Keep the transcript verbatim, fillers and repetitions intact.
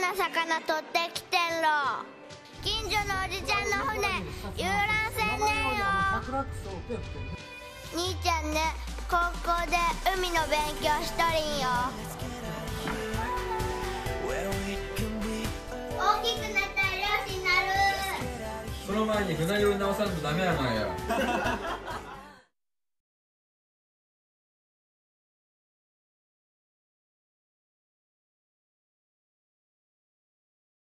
な魚取ってきてんろ。近所のおじちゃんの船遊覧船ねんよ。兄ちゃんね、高校で海の勉強しとりんよ。大きくなったら漁師になる。 その前に船酔い直さんとダメやなんや。